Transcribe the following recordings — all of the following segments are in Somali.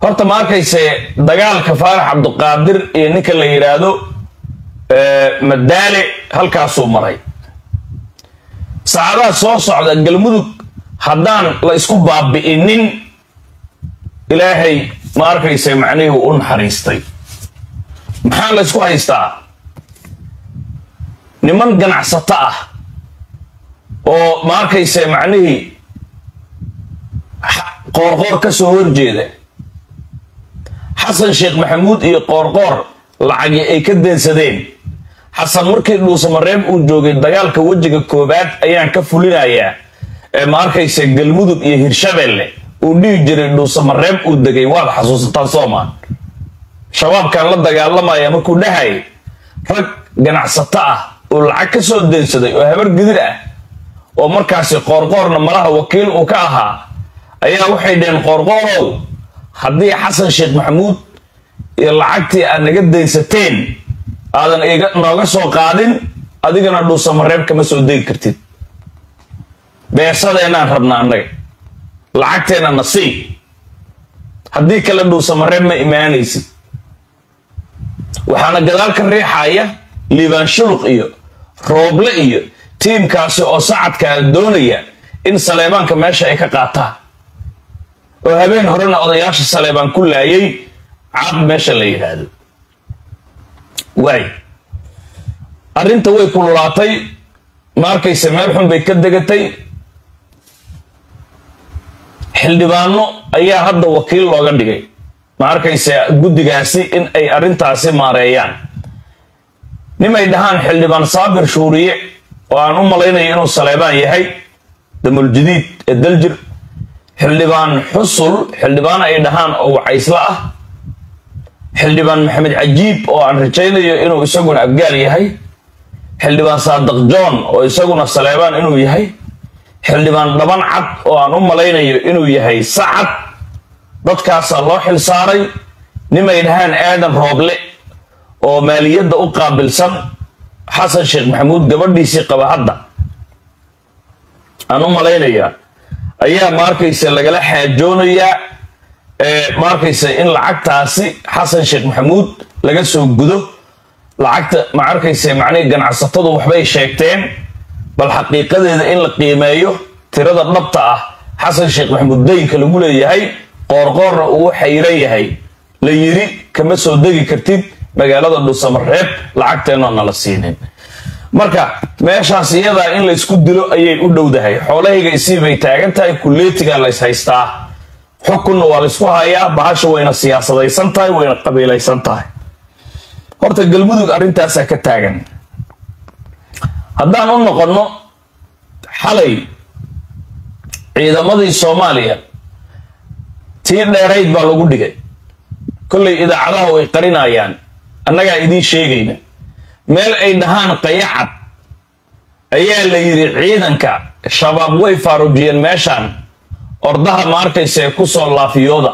horta ma arkayse dagaalka Faarax Cabduqaadir iyo ninka la yiraahdo Madaale halkaasuu maray saacadaha soo socda galmudug haddaan la isku baabi'inin ilaahay ma arkayse macnaheedu u naxariistay maxaa la isku haystaa niman ganacsato ah oo ma arkayse macnaheedu qoorqoor ka soo horjeeda xasan sheekh maxamuud iyo qoorqoor lacag ay ka deensadeen xasan markii dhuusamareeb uu joogay dagaalka wajiga koobaad ayaan ka fulinayaa ma arkayse galmudug iyo hirshabeelle uu dhigi jiray dhuusamareeb uu degay waad xasuusataan Soomaan shabaabkan la dagaalamaya markuu dhahay rag ganacsato ah oo lacag ka soo deensaday oo habar gidir ah oo markaas qoorqoorna malaha wakiil uu ka ahaa ayaa waxay dheen qoorqoorow haddii xasan sheekh maxamuud iyo lacagtii aad naga deensateen aadan iga nooga soo qaadin adigana dhuusamareeb kama soo deegi kartid beesadeenaan rabnaa annaga lacagteena nasiib haddii kale dhuusamareeb ma imaanaysid waxaana gadaal ka riixaya liibaan shuluq iyo rooble iyo tiimkaasi oo sacadkaa doonaya in saleebaanka meesha ay ka qaataan oo habeen horena odayaasha saleebaan ku laayay cad meesha la yiraahdo way arrinta way kululaatay ma arkayse meel xun bay ka degatay xildhibaano ayaa hadda wakiil looga dhigay ma arkayse guddigaasi in ay arrintaasi maareeyaan nimay dhahaan xildhibaan Saabir Shuuriye oo aan u malaynayo inuu saleebaan yahay damul jadiid ee daljir xildhibaan xusul xildhibaan ay dhahaan oo wacaysla ah xildhibaan maxamed cajiib oo aan rajaynayo inuu isaguna abgaal yahay xildhibaan saadaq john oo isaguna saleebaan inuu yahay xildhibaan dhaban cad oo aan u malaynayo inuu yahay sacad dadkaas loo xil saaray nimay dhahaan aadan rooble oo maaliyadda u qaabilsan xasan sheekh maxamuud gabadhiisii qaba hadda aan u malaynayaa ayaa ma arkayse lagala xaajoonayaa ma arkayse in lacagtaasi xasan sheekh maxamuud laga soo gudo lacagta ma arkayse macnaheedu ganacsatadu waxbay sheegteen bal xaqiiqadeeda in la qiimeeyo tirada dhabta ah xasan sheekh maxamuud deynka lagu leeyahay qoorqoorna uu xayran yahay la yiri kama soo degi kartid magaalada dhuusamareeb lacagteena nala siinin marka meeshaas iyada in la isku dilo ayay u dhowdahay xoolahayga isii bay taagan tahay kulleetiga la is haystaa xukunna waa la isku hayaa bahasha wayna siyaasadaysan tahay wayna qabiilaysan tahay horta galmudug arrintaas ka taagan haddaan u noqono xalay ciidamadii Soomaaliya tii dheerayd baa lagu dhigay kullay idaacadaha way qarinayaan annaga idin sheegayna meel ay dhahaan qayacad ayaa la yiri ciidanka shabaab way faarujiyeen meeshan ordaha ma arkayse ku soo laafiyooda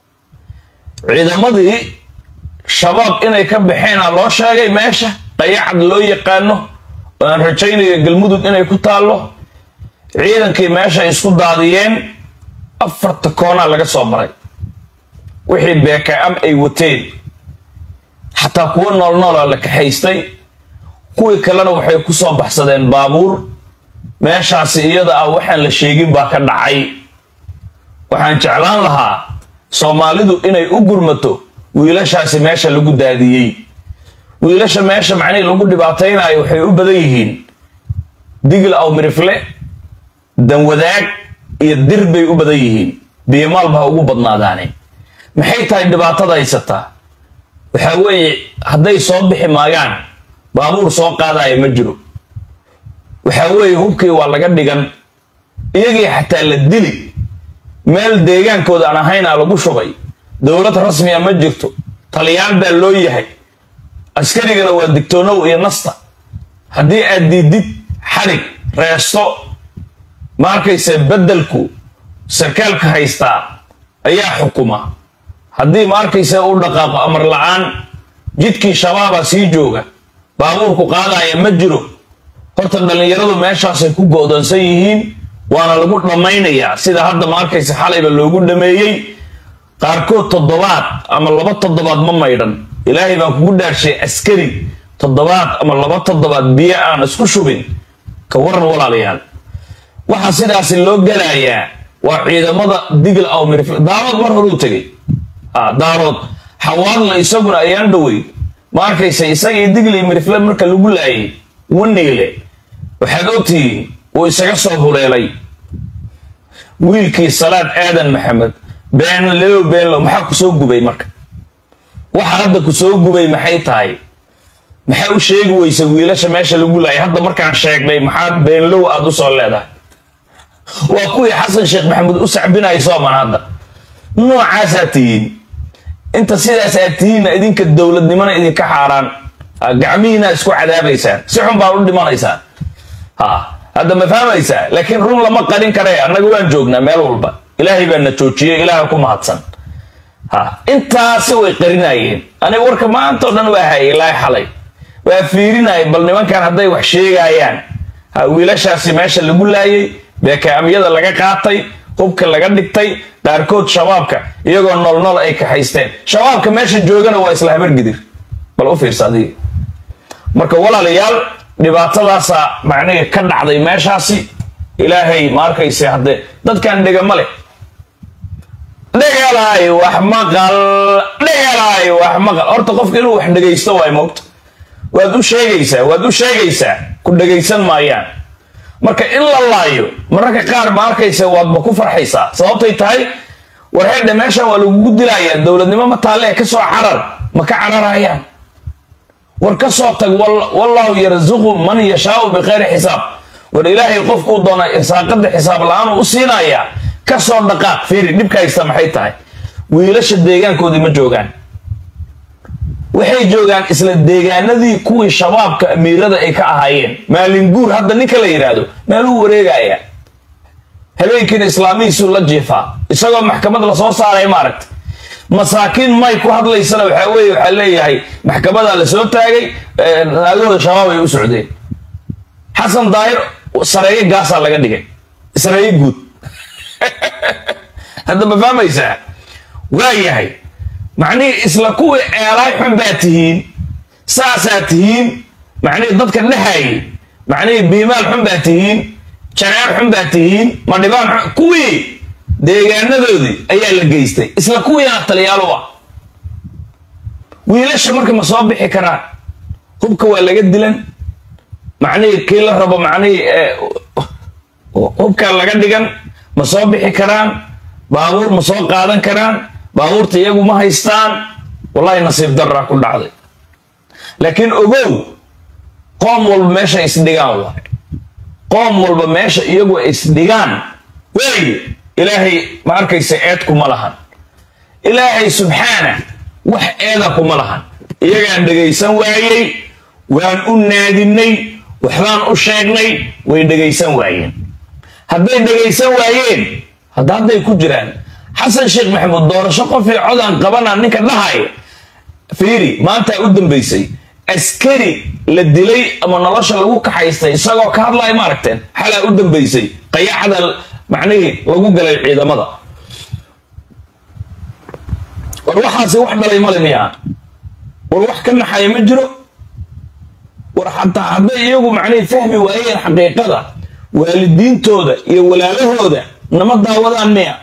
ciidamadii shabaab inay ka baxeen loo sheegay meesha qayacad loo yaqaano oo aan rajaynayo galmudug inay ku taalo ciidankii meesha isku daadiyeen afarta koona laga soo maray wixii beekaam ay wateen xataa kuwa nool la kaxaystay kuwii kalena waxay ku soo baxsadeen baabuur meeshaasi iyada ah waxaan la sheegin baa ka dhacay waxaan jeclaan lahaa Soomaalidu inay u gurmato wiilashaasi meesha lagu daadiyay wiilasha meesha macnaheedu lagu dhibaataynayo waxay u badan yihiin digil aw mirifle dan wadaag iyo dir bay u badan yihiin biimaal baa ugu badnaadaane maxay tahay dhibaatada haysata waxa weeye hadday soo bixi maagaan baabuur soo qaadaya ma jiro waxa weeye hubkii waa laga dhigan iyagii xataa la dili meel deegaankooda aan ahayn lagu shubay dawlad rasmi ah ma jirto taliyaan baa loo yahay askarigana waa digtoonow iyo nasta haddii aad diidid xarig reesto ma arkayse bedelku sarkaalka haystaa ayaa xukuma haddii ma arkayse uu dhaqaaqo amar la'aan jidkii shabaaba sii jooga baabuurku qaadaya ma jiro horta dhalinyaradu meeshaas ay ku go'doonsan yihiin waana lagu dhamaynayaa sida hadda ma arkayse xalayba loogu dhameeyay qaarkood toddobaad ama laba toddobaad ma maydhan ilaahay baan kugu dhaarshay askari toddobaad ama laba toddobaad biyo aan isku shubin ka waran walaalayaal waxa sidaas loo galayaa waa ciidamada digil aw mirfil daarood mar hore u tagay daarood xawaadla isaguna ayaan dhaway ma arkaysa isagii digil iyo mirfil marka lagu laayay waniile waxaad ogtihiin uu isaga soo huleelay wiilkii Salaad Aadan Maxamed been loo maxaa ku soo gubay marka waxa hadda ku soo gubay maxay tahay maxaa u sheegi weysa wiilasha meesha lagu laayay hadda markaan sheegnay maxaa been loo aad u soo leedahay waa kuwii Xasan Sheekh Maxamed u sacbinay Soomaan hadda noocaas aatiin inta sidaas aatiin idinka dawladnimada idinka xaaraan gacmiina isku cadaabaysan si xun baa u dhimanaysan هذا ما فهميسا لكن رون لما قادين كريه أنا قوان جوجنا مال والبا إلهي بأن توجيه إلهكم هاتسن أنت سوي قريناين أنا ورك ما أنت أنا وهاي إلهي حلي وفيريناي بل نمان كان هذا وحشي جايان ويلا شاسي ماشي اللي يقول لي بكامية اللي قاطي هوك اللي قدكتي داركود شبابك يقول نول أي كحيستين شبابك ماشي جوجنا وإسلام برجدير بل أوفير صديق مركب ولا ليال dhibaatadaas macnaheedu ka dhacday meeshaasi ilaahay ma arkaysa hadde dadkan dhiga male dhigalaay wax maqal horta qofka inuu wax dhageysto way moogto waad u sheegaysaa ku dhageysan maayaan marka in la laayo mararka qaar ma arkaysa waad ma ku farxaysaa sababtay tahay warheedha meesha waa lagu dilayaa dawladnimo ma taale ka soo carar ma ka cararayaan وركسوتك والله يرزق من يشاء بغير حساب والإلهي قفكو دونا إرساقد حساب الآن وصينايا كسور دقاق فيري نبكا يستمحيتها ويلاش الديغان كودي ما جوغان وحي جوغان إسلا الديغان نذي كوي شباب كأميرة إيكا أهايين ما لنقول هذا نيكا يرادو ما لو وريقايا هلويكين إسلامي سولا جيفا إساقوا محكمة لصور صاري ماركت مساكين ما يكون هذا ليس له حوي وحليه هاي محكمة على سوق تاجي نقول الشباب يسعودين حسن داير سريع قاص على قديك سريع جود هذا ما فهم يساع وياي هاي معني إسلكوا رايح باتهين ساساتهين معني ضد كنهاي معني بمال حنباتهين شرائع حنباتهين ما نبان كوي deegaanadoodii ayaa la geystay isla kuwiina taliyaal waa wiilasha marka ma soo bixi karaan hubka waa laga dilan macnaheedu kii la rabo hubka laga dhigan ma soo bixi karaan baabuur ma soo qaadan karaan baabuurta iyagu ma haystaan wallahi nasiib darra ku dhacday laakiin ogow qoom walba meesha isdhigaan waa qoom walba meesha iyagu isdhigaan way إلهي ما أركيس عيدكم ملهن إلهي سبحانه وح عيدكم ملهن يجعل دقيسان وعيي وان أنادني وحلان أشاقني وين دقيسان وعيين هدين دقيسان وعيين هذا يكون جيران حسن شيخ محمود دور شقه في عدن قبلنا أنك نهاي فيري ما أنت قدام بيسي أسكري للدلي أما نلاش لوك حيستي ساقو كارلاي ماركتين حلا قدام بيسي قيا هذا معنيه لو قال العيد مضى والوحاسي وحده لا يملنيها والوح كنا حي مجرو وراح حتى هذا يجو معنيه فهمي وهي الحقيقه والدين تودا يا ولاالهودا نما داودانيا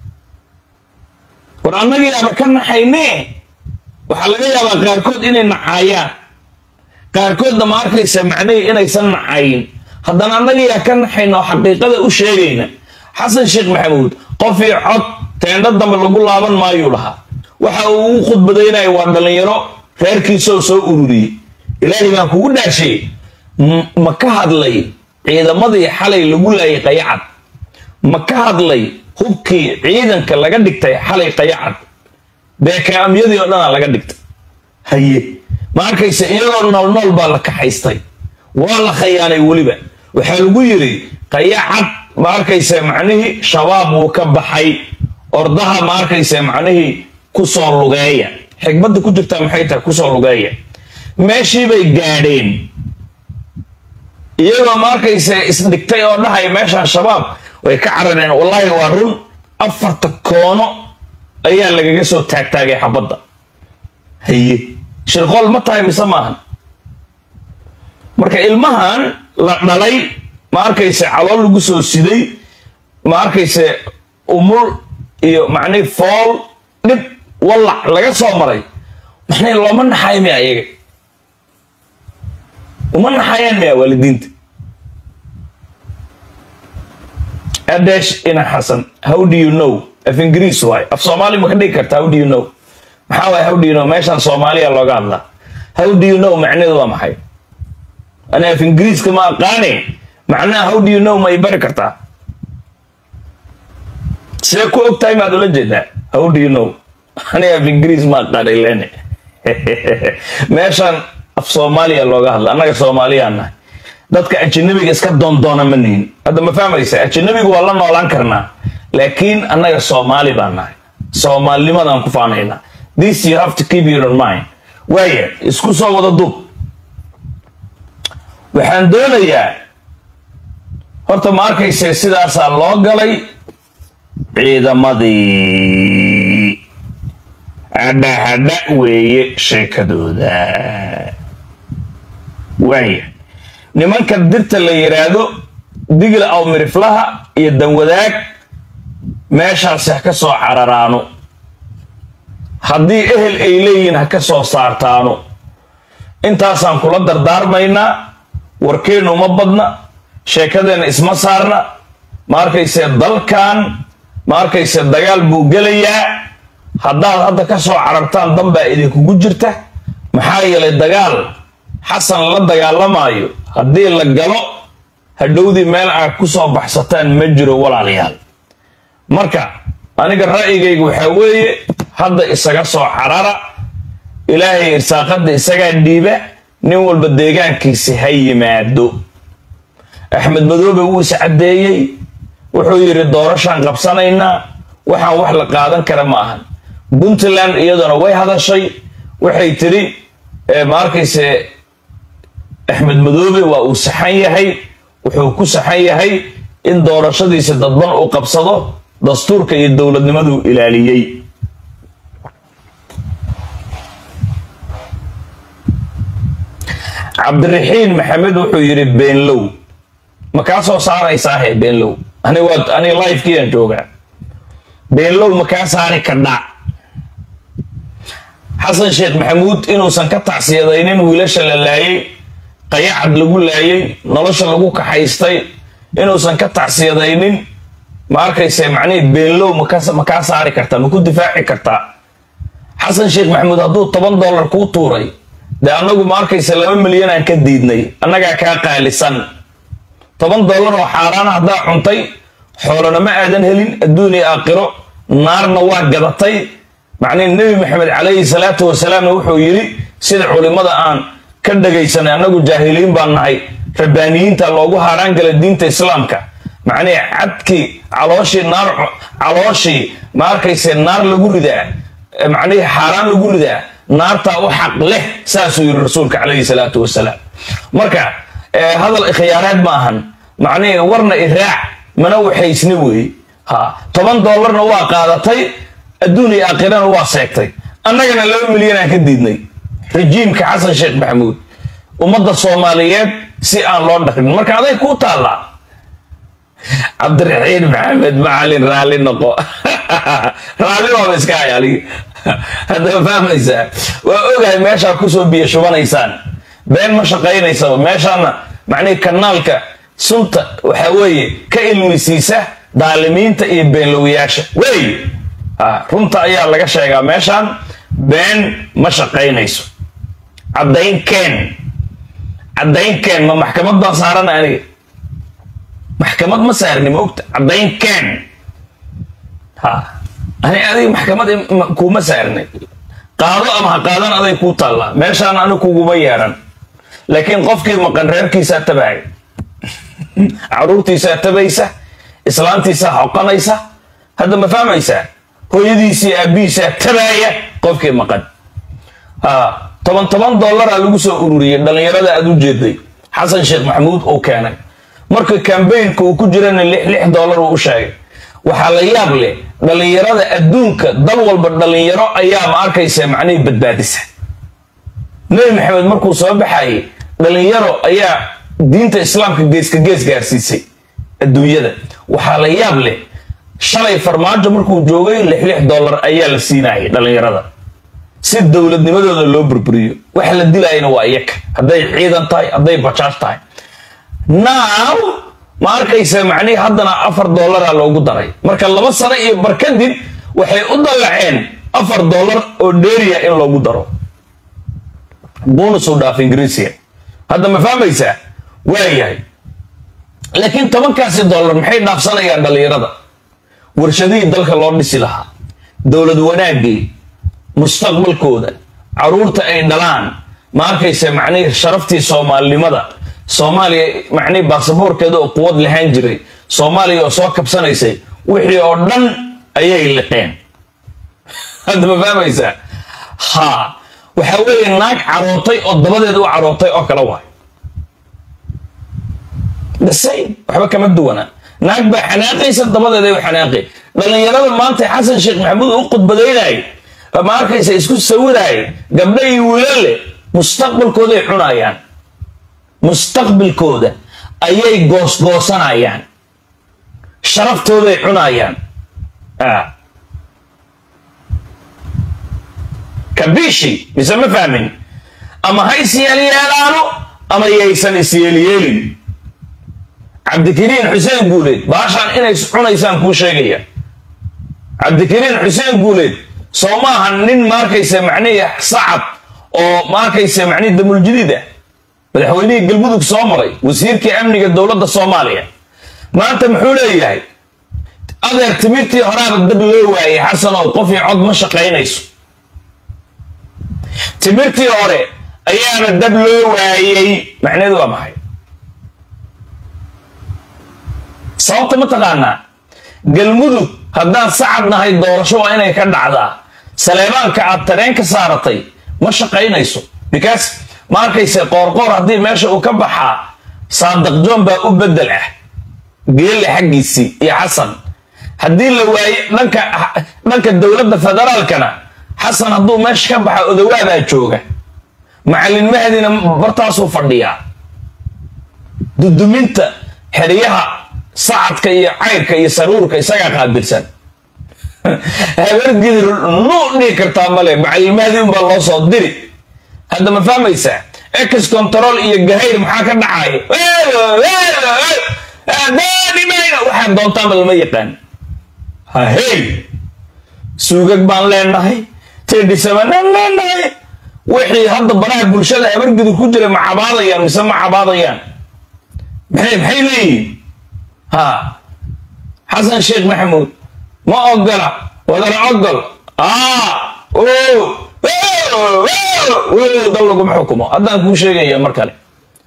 ورانغي aba kana xaynee waxa laga yaabaa qaarkood inay nacaayaan qaarkoodna ma arkaysa macnay inaysan nacayn haddana annaga kan xayno xaqiiqada u sheegayna حسن شيخ محمود قفي عط تندد دم لغو لابن ما يولها waxa uu khudbadeenay waa dhalinyaro reerkiisa soo ururiyay ilaahay baan kugu dhaashay ma ka hadlay ciidamadii xalay lagu laayay qayacad ma ka hadlay hubkii ciidanka laga dhigtay xalay qayacad beekaamyadii oo dhan laga dhigtay haye ma arkaysa iyadoo nool baa la kaxaystay waa la khayaanay waliba waxa lagu yiri qayacad ما أركيس معنيه شباب وكبحي أرضها ما أركيس معنيه كسر لغاية حكمت كنت بتعمل كسر لغاية ماشي بيجارين يلا ما أركيس إسدكتي أرضها ماشي الشباب ويكعرن والله ورون أفرت كونه ayaa lagaga soo taagtaagay xabadda. Haye shirqool ma tahay mise maahan? marka ilmahan la dhalay ma arkayse calool lagu soo siday, ma arkayse umul iyo macnii fool dhib walac laga soo maray, maxay looma naxay ma ayaga uma naxayaan ma waalidiinta. Adesh ina Hassan, how do you know? Af Ingiriis waay, af Soomaali ma ka dhigi kartaa how do you know? maxaa waay how do you know? meeshan Soomaaliya looga hadlaa. How do you know macnaheedu waa maxay? أنا في إنجليز كما قاني معناه how do you know ما يبركرتا سيكو أكتاي ما دولة جدا how do you know أنا في إنجليز ما قاني لاني ماشان في صوماليا اللغة هلا أنا كصوماليا أنا دتك أجنبي إسكت دونا منين هذا ما فاهم ليس أجنبي والله ما لان كرنا لكن أنا كصومالي بنا صومالي ما دام كفانا this you have to keep your mind ويا إسكو صوّد الضوء waxaan doonayaa horta ma arkayse sidaasaa loo galay ciidamadii hadha weeye sheekadooda waaya nimanka dirta la yiraahdo digla aw miriflaha iyo danwadaag meeshaas ha ka soo cararaano haddii ehel ay leeyihiin ha ka soo saartaano intaasaan kula dardaarmaynaa warkeenu ma badna sheekadeena isma saarna ma arkayse dalkan ma arkayse dagaal buu gelayaa haddaad hadda ka soo carartaan danbaa idinkugu jirta maxaa yeelay dagaal xasan la dagaalamaayo haddii la galo hadhowdii meel aad ku soo baxsataan ma jiro walaalayaal. marka aniga ra'yigaygu waxaa weeye hadda isaga soo carara ilaahay irsaaqada isagaa dhiiba nin walba deegaankiisa ha yimaado. Axmed Madoobe wuu is cadeeyay wuxuu yiri doorashaan qabsanaynaa waxaan wax la qaadan kara ma ahan. Puntland iyaduna way hadashay waxay tiri ma arkayse Axmed Madoobe waa uu saxan yahay wuxuu ku saxan yahay in doorashadiisa dadban uu qabsado dastuurka iyo dowladnimadu ilaaliyay. Cabdiraxiin Maxamed wuxuu yiri beenlow ma ka soo saaraysaa beenlow ani live kiyan jooga beenlow ma ka saari kadhaa Xasan Sheekh Maxamuud inuusan ka tacsiyadaynin wiilasha la laayay qayacad lagu laayay nolosha lagu kaxaystay inuusan ka tacsiyadaynin ma arkayse macnii beenlow ma ka saari kartaa ma ku difaaci kartaa Xasan Sheekh Maxamuud hadduu $10 ku tuuray da anagu ma arkayse 2 milyan aan ka diidnay annaga ka qaalisan $10 oo xaraan hada cuntay xoolana ma aadan helin adduunyo aakhiro naarna waa gadatay macnii nabi maxamed calayhi salaatu wasalaam wuxuu yiri sida culimada aan ka dhageysanay anagu jaahiliin baan nahay rabbaaniyiinta loogu haaraan galay diinta islaamka macnii cadki calooshi ma arkayse naar lagu ridaa macnii xaraan lagu ridaa naarta u xaq leh saasuu yiri rasuulka calayhi salaatu wasalaam. marka hadal khiyaaraad ma ahan macnii warna iraac mana waxaysni weey ha $10 waa qaadatay adduunyo aakhirana waa seegtay annagana 2 milyan aan ka diidnay rejiimka Xasan Sheekh Maxamuud ummadda Soomaaliyeed si aan loo dhaqin marka aday ku taala Cabdiraxiin Maxamed macalin raali noqo raali waa iska ayali هذا فاهم ليس وأوجه ماشى كسر بيشوفان إنسان بين ما شقينا ماشى معني كنالك سلطة وحوي كإلمسيسة دالمين تأي بين لوياش وي رمت أيها لك شيء ماشى بين ما شقينا عدين كان ما محكمة ده صارنا يعني محكمة ما صارني موقت عدين كان أنا أدي محكمة كوما سعرني قاضي أما قاضي أدي كوتا الله ماشان أنا كوجو بيارن لكن قفك مقرر كيسة تبعي عروتي ساتبيسة إسلامتي سحقنا يسا هذا ما فهم يسا هو يدي سي أبي ساتبعي قفك مقد $10 على جوس أوروري دلني يرد أدو جدي حسن شيخ محمود أو كان مرك كامبين كوجرن اللي $1 وشاي waxaa la yaab leh dhalinyarada adduunka dal walba dhalinyaro ayaa ma arkaysa macnihii badbaadisa. nabi maxamed markuu soo baxayay dhalinyaro ayaa diinta islaamka geeska gees gaarsiisay adduunyada. waxaa la yaab leh shalay farmaajo markuu joogay $6 ayaa la siinayay dhalinyarada si dowladnimadooda loo burburiyo. waxa la dilayna waa iyaga, hadday ciidan tahay, hadday bajaaj tahay. now ma arkaysa macnihii haddana $4 loogu daray. marka 2 sano iyo bar kadib waxay u dallaceen $4 oo dheeriya in loogu daro bonus u dhaaf ingiriisiga. hadda ma fahmaysaa? waayahay, laakiin $10 maxay dhaafsanayaan dhalinyarada? warshadihii dalka loo dhisi lahaa, dowlad wanaagii, mustaqbalkooda, caruurta ay dhalaan, ma arkaysa macnihii sharaftii soomaalinimada, soomaaliya macnihii baasaboorkeeda oo quwad lahaan jiray, soomaaliya oo soo kabsanaysay, wixii oo dhan ayay liqeen. hadda ma fahmaysaa? ha waxaa weeye naag carootay oo dabadeeda u carootay oo kala waay the same, waxba kama duwana. naag baa xanaaqaysa, dabadeeda u xanaaqay. dhalinyarada maanta xasan sheekh maxamuud u khudbadaynay ma arkaysa isku sawirayay gabdho iyo wiilal mustaqbalkooda ay cunayaan, mustaqbalkooda ayay goosgoosanayaan, sharaftooda ay cunayaan. kabishi mise ma fahmin? ama ha isyeelyeelaano ama yaysan isyeelyeelin. cabdikariin xuseen guuleed baashaan inay cunaysaan kuu sheegaya. cabdikariin xuseen guuleed soo maaha nin maarkaysa macnihii sacad oo maarkaysa macnihii damuljadiid ah, madaxweynihii galmudug soo maray, wasiirkii amniga dowladda soomaaliya. maanta muxuu leeyahay? adeer timirtii horaaba dab loo waayay xasan oo qof iyo cod ma shaqaynayso. timirtii hore ayaana dab loo waayay. macnaheedu waa maxay? sababta ma taqaanaa? galmudug haddaan sacad nahay doorasho waa inay ka dhacdaa. saleebaanka aad tareen ka saaratay ma shaqaynayso, because ma arkaysa qoorqoor haddii meesha uu ka baxaa saadaq joon baa u bedel ah geelle xaggiisii iyo xasan. haddii la waaye dhanka dowladda federaalkana xasan hadduu meesha ka baxa odawaadaa jooga, macalin mahdina bartaasuu fadhiyaa. duduminta xeryaha sacadka iyo cayrka iyo saruurka isagaa qaabilsan. habargidir nuu dhihi kartaa male, macalin mahdi unbaa loo soo diri. hadda ma fahmaysaa? ex control iyo gahayr maxaa ka dhacaya? waxaan doontaanba lama yaqaan. hahey suugag baan leenahay, tedhisabanaan leenahay. wixii hadda baraha bulshada habargidir ku jira ma cabaadayaan mise ma cabaadayaan? maxay leeyihiin? xasan sheekh maxamuud ma ogola, wadana ogol. dal laguma xukumo. haddaan kuu sheegaya mar kale.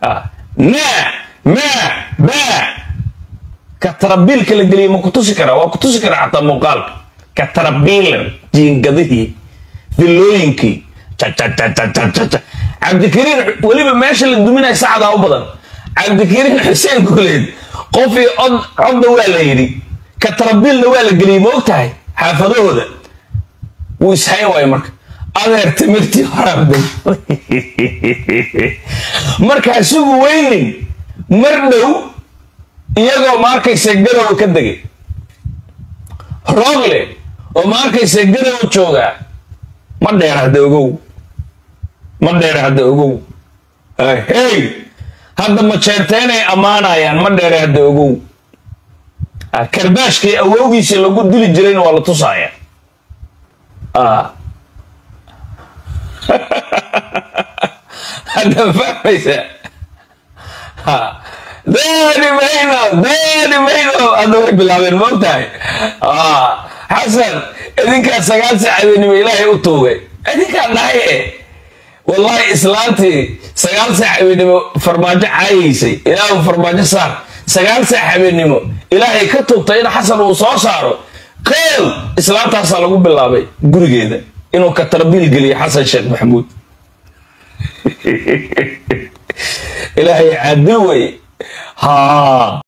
katarabiilka la geliyay ma ku tusi karaa? waa ku tusi karaa xataa muuqaalka. katarabiilan jiingadihii, villooyinkii, cabdikariin weliba meesha la duminaya sacdaa u badan. cabdikariin xuseen guuleed qof iyo codna waa la yidhi, katarabiilna waa la geliyey. ma og tahay xaafadahooda? wuu ishayn waayo marka. adeer timirtii horaabday. markaa sugu weynin mar dhow iyagoo ma arkaysa garow ka degay, roogle oo ma arkaysa garow joogaa. ma dheer hadda ogow, ma dheer hadda ogow. hey hadda ma jeerteenay ammaanayaan. ma dheer hadda ogow. karbaashkii awowgiisii lagu dili jirayna waa la tusaaya. hadda fahmaysaa? daani mayno hadda way bilaabeen. ma ogtahay? xasan idinkaa 9 saacadoodnimo ilaahay u tuugay. idinkaa dhahay wallahi islaantii 9 saacadoodnimo farmaajo caayaysay. ilaahu farmaajo saar. 9 saacadoodnimo ilaahay ka tuugtay in xasan uu soo saaro. kow islaantaasaa lagu bilaabay gurigeeda inuu ka tarbiil geliyo xasan sheekh maxamuud. ilaahay caadil wey.